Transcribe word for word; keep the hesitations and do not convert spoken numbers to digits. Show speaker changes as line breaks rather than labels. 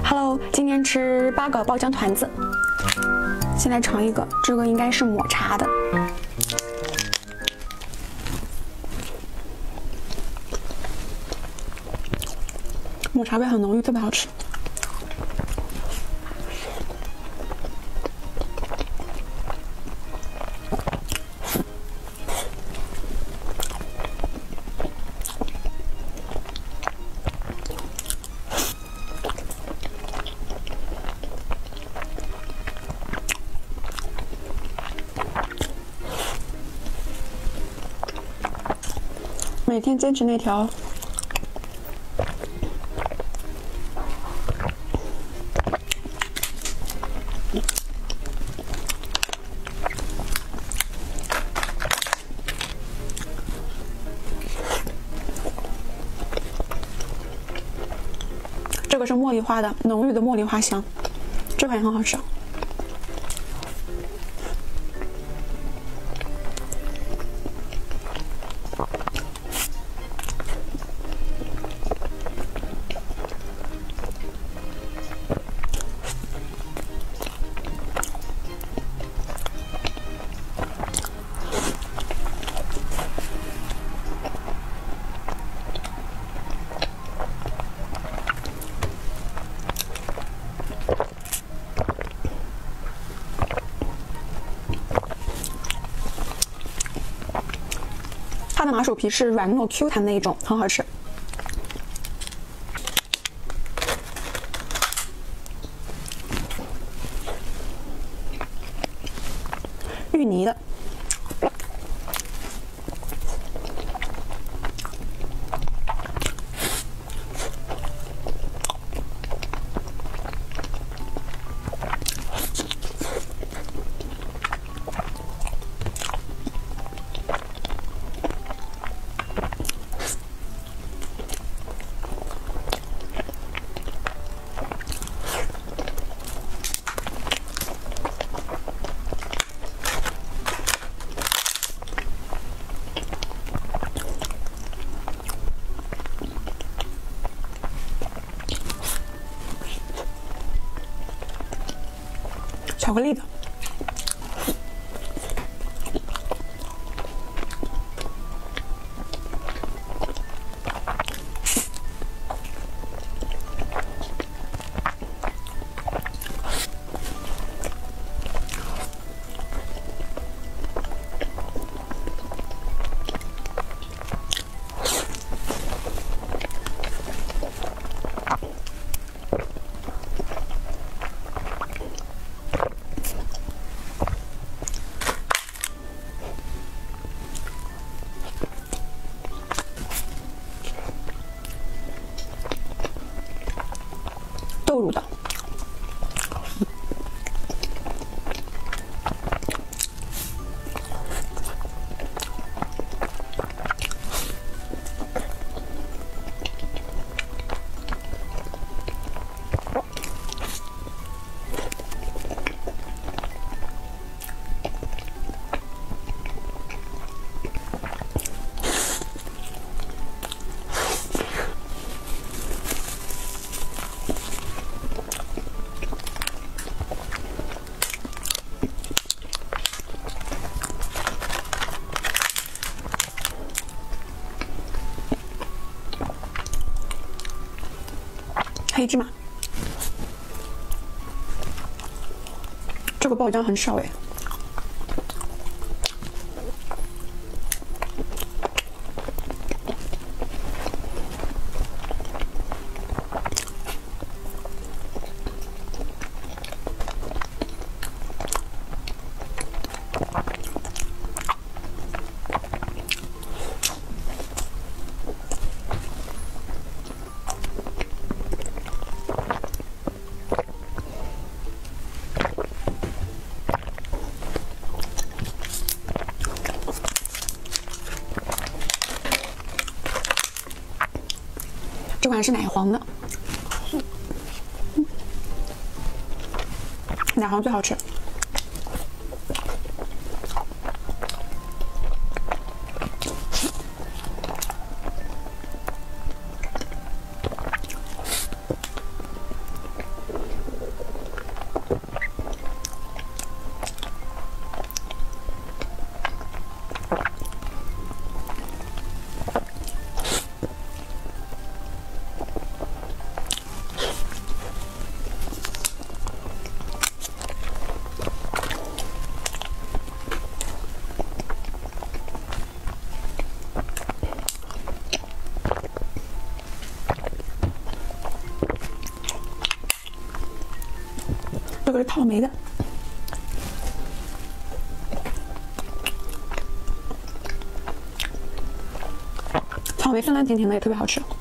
Hello， 今天吃八个爆浆团子。先来尝一个，这个应该是抹茶的。抹茶味很浓郁，特别好吃。每天坚持那条这个是茉莉花的，浓郁的茉莉花香，这款也很好吃。它的麻薯皮是软糯 Q 弹的那一种，很好吃。芋泥的。巧克力的，豆乳的，黑芝麻，这个爆浆很少哎。这款是奶黄的，奶黄最好吃。 个是草莓的。草莓酸酸甜甜的，也特别好吃。